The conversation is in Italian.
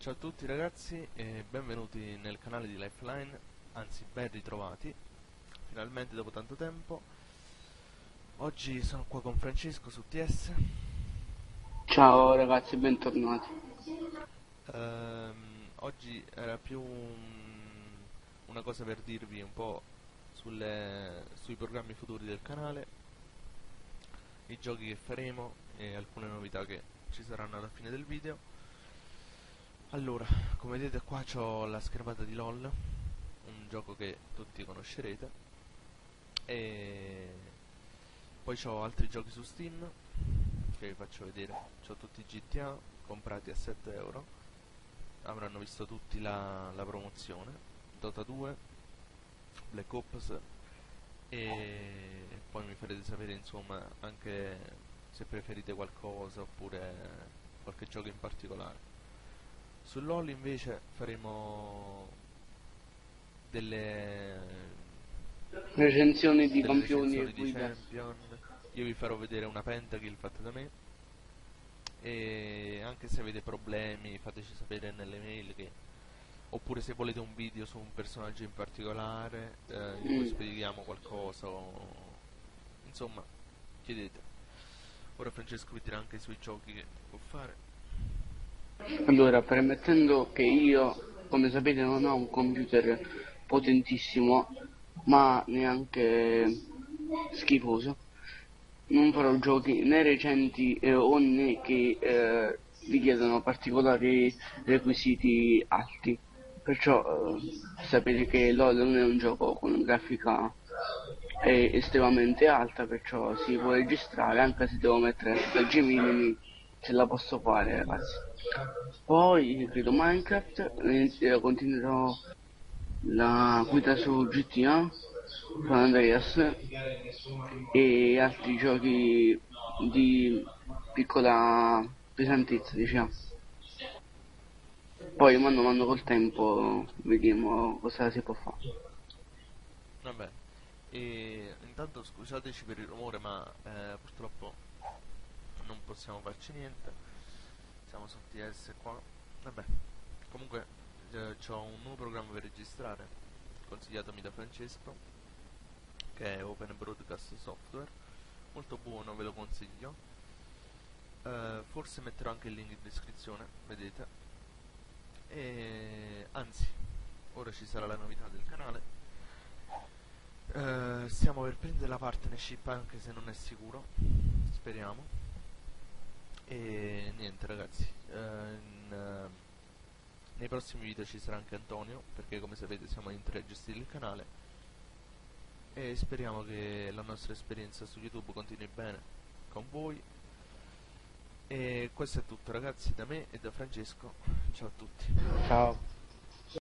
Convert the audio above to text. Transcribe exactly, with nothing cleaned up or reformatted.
Ciao a tutti ragazzi e benvenuti nel canale di Lifeline, anzi ben ritrovati, finalmente dopo tanto tempo. Oggi sono qua con Francesco su T S. Ciao ragazzi, bentornati. Ehm, oggi era più un- una cosa per dirvi un po' sulle- sui programmi futuri del canale, i giochi che faremo e alcune novità che ci saranno alla fine del video. Allora, come vedete qua c'ho la schermata di LOL, un gioco che tutti conoscerete, e poi c'ho altri giochi su Steam che vi faccio vedere. C'ho tutti i G T A comprati a sette euro, avranno visto tutti la, la promozione. Dota due, Black Ops, e poi mi farete sapere insomma anche se preferite qualcosa oppure qualche gioco in particolare. Su LOL invece faremo delle, Recensioni di delle campioni e recensioni di guide. Champion. Io vi farò vedere una pentakill fatta da me, e anche se avete problemi fateci sapere nelle mail che, oppure se volete un video su un personaggio in particolare eh, in cui Mm. spieghiamo qualcosa o... insomma, chiedete. Ora Francesco vi dirà anche sui giochi che può fare. Allora, permettendo che io, come sapete, non ho un computer potentissimo, ma neanche schifoso, non farò giochi né recenti eh, o né che eh, richiedono particolari requisiti alti. Perciò eh, sapete che LoL non è un gioco con grafica eh, estremamente alta, perciò si può registrare anche se devo mettere settaggi minimi, ce la posso fare ragazzi. Poi credo Minecraft, eh, continuerò la guida su G T A, San Andreas e altri giochi di piccola pesantezza, diciamo. Poi mano a mano col tempo vediamo cosa si può fare. Vabbè, e intanto scusateci per il rumore, ma eh, purtroppo non possiamo farci niente. Siamo su T S qua. Vabbè, comunque eh, ho un nuovo programma per registrare, consigliatomi da Francesco, che è Open Broadcast Software. Molto buono, ve lo consiglio. Eh, forse metterò anche il link in descrizione, vedete. E anzi, ora ci sarà la novità del canale. Eh, stiamo per prendere la partnership, anche se non è sicuro, speriamo. E niente ragazzi, eh, in, eh, nei prossimi video ci sarà anche Antonio, perché come sapete siamo in tre a gestire il canale, e speriamo che la nostra esperienza su YouTube continui bene con voi. E questo è tutto ragazzi, da me e da Francesco. Ciao a tutti. Ciao.